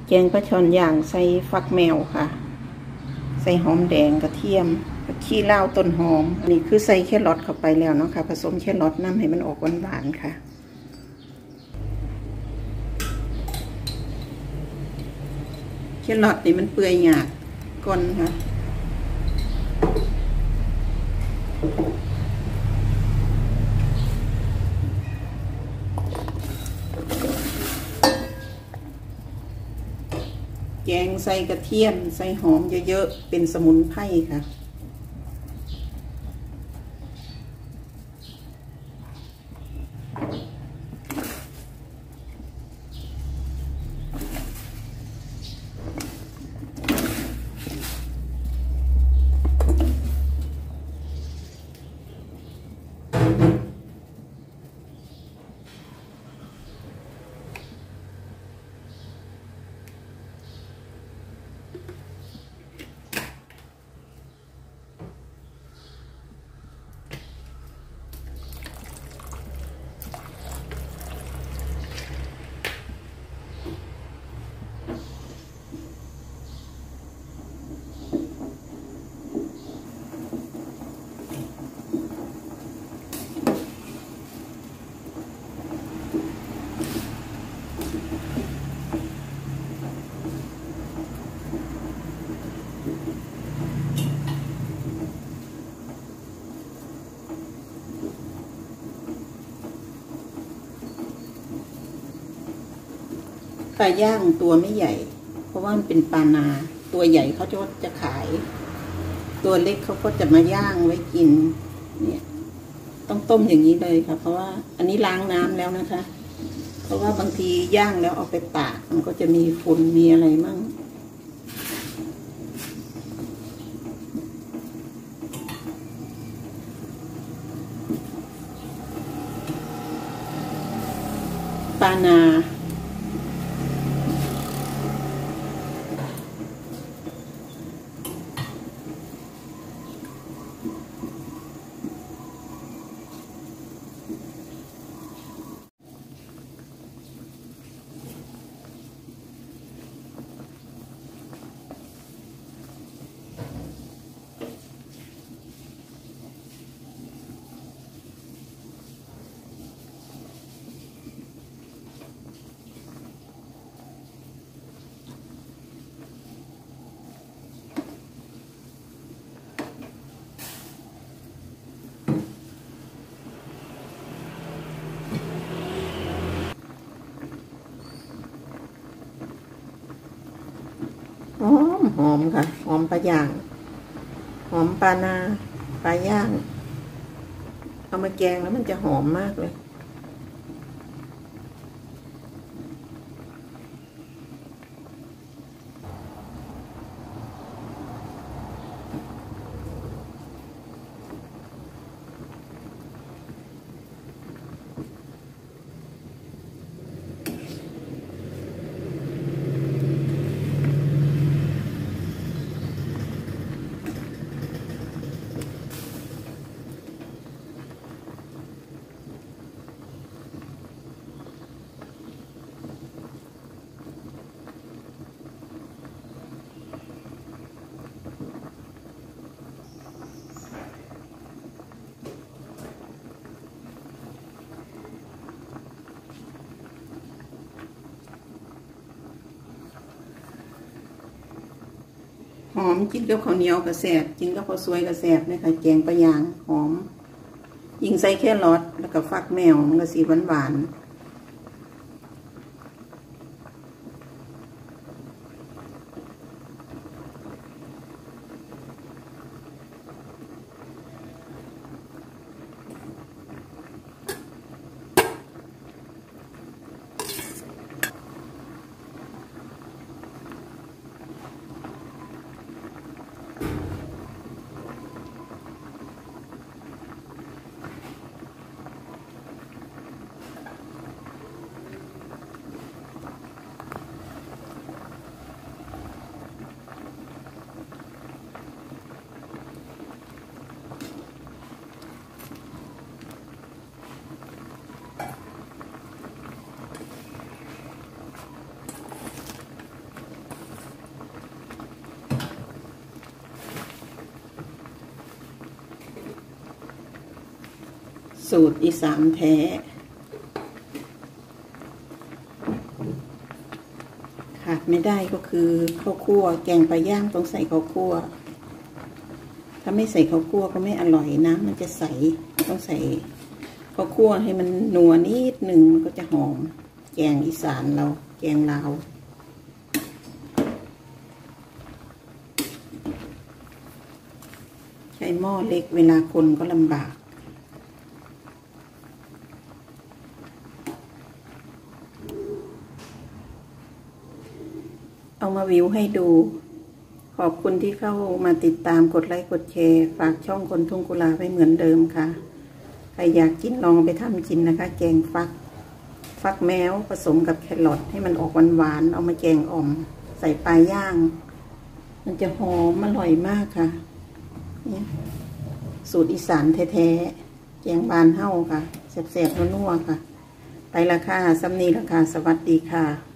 แกงปลาช่อนย่างใส่ฟักแมวค่ะใส่หอมแดงกระเทียมขี้เหล้าต้นหอมอันนี้คือใส่แครอทเข้าไปแล้วเนาะค่ะผสมแครอทน้ำให้มันออกหวานๆค่ะแครอทนี่มันเปื่อยหยาบก่อนค่ะแกงใส่กระเทียมใส่หอมเยอะๆเป็นสมุนไพรค่ะปลาย่างตัวไม่ใหญ่เพราะว่ามันเป็นปลานาตัวใหญ่เขาจะขายตัวเล็กเขาก็จะมาย่างไว้กินเนี่ยต้องต้มอย่างนี้เลยค่ะเพราะว่าอันนี้ล้างน้ำแล้วนะคะเพราะว่าบางทีย่างแล้วเอาไปตากมันก็จะมีฝุ่นมีอะไรมั่งปลานาหอมค่ะหอมปลาย่างหอมปลานาปลาย่างเอามาแกงแล้วมันจะหอมมากเลยหอมกินกับข้าวเหนียวกระแสบกินกับข้าวสวยกระแสบนะคะแกงปลาย่างหอมยิงใส่แครอทแล้วก็ฟักแมวมันก็สีหวานสูตรอีสานแท้ขาดไม่ได้ก็คือข้าวคั่วแกงปลาย่างต้องใส่ข้าวคั่วถ้าไม่ใส่ข้าวคั่วก็ไม่อร่อยนะมันจะใสต้องใส่ข้าวคั่วให้มันนัวนิดหนึ่งก็จะหอมแกงอีสานเราแกงลาวใช้หม้อเล็กเวลาคนก็ลำบากเอามาวิวให้ดูขอบคุณที่เข้ามาติดตามกดไลค์กดแชร์ฝากช่องคนทุ่งกุลาไว้เหมือนเดิมค่ะใครอยากกินลองไปทำกินนะคะแกงฟักแมวผสมกับแครอทให้มันออกหวานๆเอามาแกงอ่อมใส่ปลาย่างมันจะหอมอร่อยมากค่ะเนี่ยสูตรอีสานแท้ๆแกงบานเฮ้าค่ะแซ่บๆนัวๆค่ะไปละค่ะซ้ำนี้ละค่ะสวัสดีค่ะ